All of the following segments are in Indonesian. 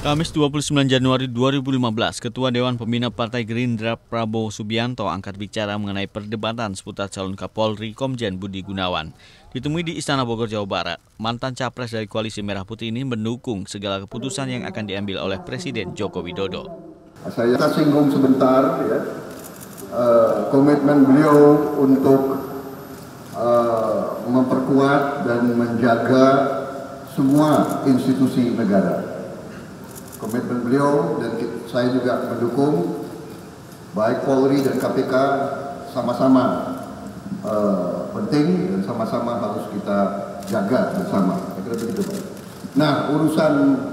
Kamis 29 Januari 2015, Ketua Dewan Pembina Partai Gerindra Prabowo Subianto angkat bicara mengenai perdebatan seputar calon Kapolri Komjen Budi Gunawan. Ditemui di Istana Bogor, Jawa Barat, mantan capres dari Koalisi Merah Putih ini mendukung segala keputusan yang akan diambil oleh Presiden Joko Widodo. Saya singgung sebentar ya, komitmen beliau untuk memperkuat dan menjaga semua institusi negara. Komitmen beliau dan saya juga mendukung, baik Polri dan KPK sama-sama penting dan sama-sama harus kita jaga bersama. Saya kira begitu, Pak. Nah, urusan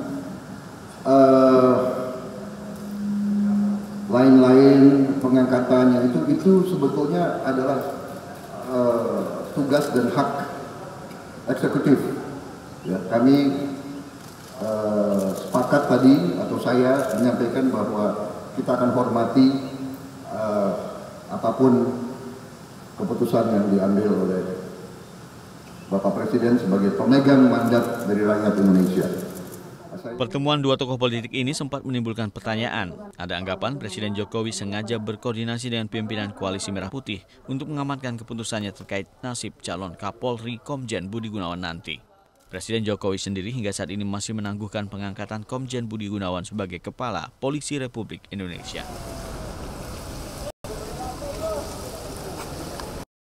lain-lain pengangkatannya itu sebetulnya adalah tugas dan hak eksekutif. Ya, kami sepakat tadi atau saya menyampaikan bahwa kita akan hormati apapun keputusan yang diambil oleh Bapak Presiden sebagai pemegang mandat dari rakyat Indonesia. Pertemuan dua tokoh politik ini sempat menimbulkan pertanyaan. Ada anggapan Presiden Jokowi sengaja berkoordinasi dengan pimpinan Koalisi Merah Putih untuk mengamankan keputusannya terkait nasib calon Kapolri Komjen Budi Gunawan nanti. Presiden Jokowi sendiri hingga saat ini masih menangguhkan pengangkatan Komjen Budi Gunawan sebagai Kepala Polisi Republik Indonesia.